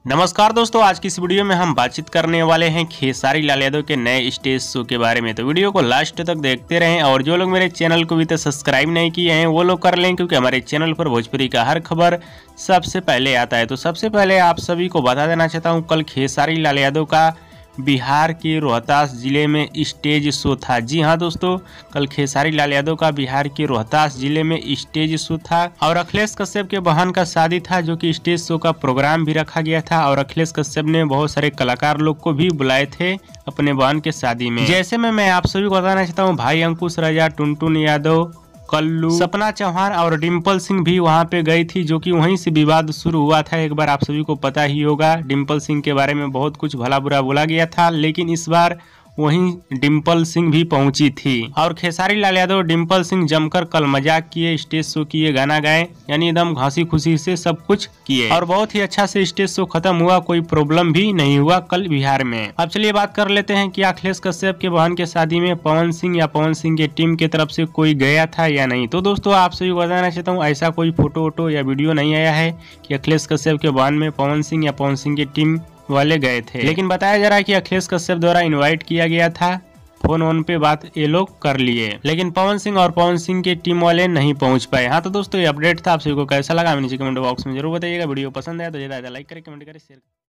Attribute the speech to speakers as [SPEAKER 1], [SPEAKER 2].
[SPEAKER 1] नमस्कार दोस्तों, आज की इस वीडियो में हम बातचीत करने वाले हैं खेसारी लाल यादव के नए स्टेज शो के बारे में। तो वीडियो को लास्ट तक देखते रहें और जो लोग मेरे चैनल को अभी तक सब्सक्राइब नहीं किए हैं वो लोग कर लें, क्योंकि हमारे चैनल पर भोजपुरी का हर खबर सबसे पहले आता है। तो सबसे पहले आप सभी को बता देना चाहता हूँ, कल खेसारी लाल यादव का बिहार के रोहतास जिले में स्टेज शो था। जी हाँ दोस्तों, कल खेसारी लाल यादव का बिहार के रोहतास जिले में स्टेज शो था और अखिलेश कश्यप के बहन का शादी था, जो कि स्टेज शो का प्रोग्राम भी रखा गया था और अखिलेश कश्यप ने बहुत सारे कलाकार लोग को भी बुलाए थे अपने बहन के शादी में। जैसे में मैं आप सभी को बताना चाहता हूँ, भाई अंकुश राजा, टुनटुन यादव, कल्लू, सपना चौहान और डिम्पल सिंह भी वहां पे गई थी, जो कि वहीं से विवाद शुरू हुआ था। एक बार आप सभी को पता ही होगा, डिम्पल सिंह के बारे में बहुत कुछ भला बुरा बोला गया था, लेकिन इस बार वहीं डिम्पल सिंह भी पहुंची थी और खेसारी लाल यादव डिम्पल सिंह जमकर कल मजाक किए, स्टेज शो किए, गाना गाए, यानी एकदम हंसी खुशी से सब कुछ किए और बहुत ही अच्छा से स्टेज शो खत्म हुआ। कोई प्रॉब्लम भी नहीं हुआ कल बिहार में। अब चलिए बात कर लेते हैं कि अखिलेश कश्यप के बहन के शादी में पवन सिंह या पवन सिंह के टीम की तरफ से कोई गया था या नहीं। तो दोस्तों आप सभी को बताना चाहता हूँ, ऐसा कोई फोटो वोटो या वीडियो नहीं आया है कि अखिलेश कश्यप के बहन में पवन सिंह या पवन सिंह की टीम वाले गए थे, लेकिन बताया जा रहा है कि अखिलेश कश्यप द्वारा इनवाइट किया गया था। फोन पे बात ये लोग कर लिए, लेकिन पवन सिंह और पवन सिंह के टीम वाले नहीं पहुंच पाए। हाँ तो दोस्तों, ये अपडेट था। आप सभी को कैसा लगा नीचे कमेंट बॉक्स में जरूर बताइएगा। वीडियो पसंद आया तो ज्यादा लाइक करें, कमेंट करें, शेयर